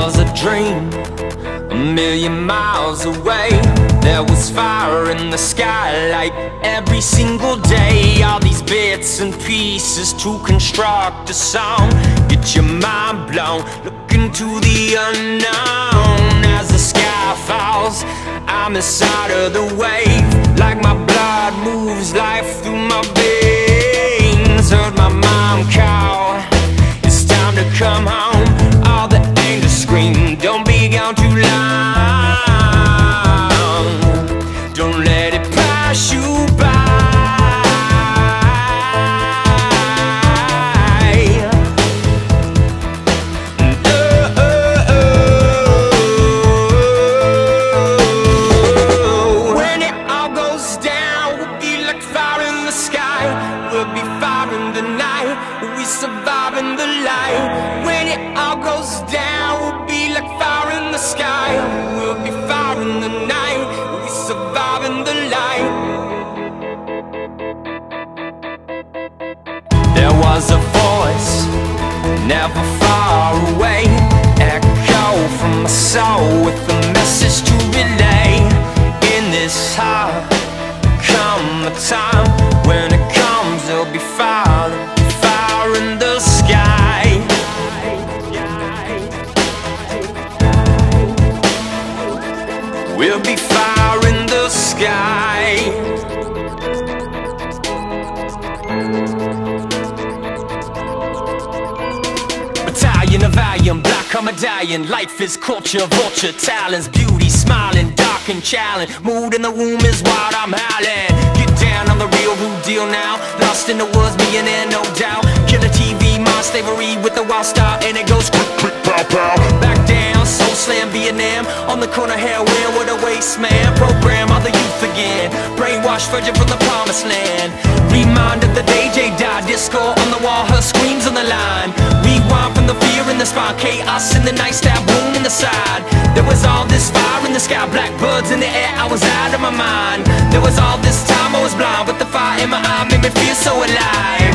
was a dream, a million miles away. There was fire in the sky like every single day. All these bits and pieces to construct a song. Get your mind blown, look into the unknown. As the sky falls, I'm inside of the wave. Like my blood moves life through my veins. Heard my mom call, it's time to come home. All the anger scream, don't be gone too long. Don't let it pass you by. When it all goes down, we'll be like fire in the sky. We'll be fire in the night, we survive in the light. When it all goes down, we'll be like fire in the sky. We'll be fire in the night, we survive in the light. There was a voice, never far away, echo from my soul with a message to relay. In this heart, come a time when it comes, there'll be fire in the sky. We'll be fire in the sky. Battalion of iron, black a medallion. Life is culture, vulture, talents, beauty, smiling, dark and challenge. Mood in the womb is wild, I'm howling. Get down on the real deal now. Lost in the woods, millionaire, no doubt. Killer TV, my slavery with the wild style, and it goes quick, quick, pow, pow. Back down, soul slam, Vietnam. On the corner, heroin with a waste man. Program all the youth again. Brainwashed virgin from the promised land. Remind of the day J died. Disco on the wall, her screams on the line. Rewind from the fear in the spine. Chaos in the night, stab wound in the side. There was all this fire in the sky, blackbirds in the air, I was out of my mind. There was all this time I was blind, but the fire in my eye made me feel so alive.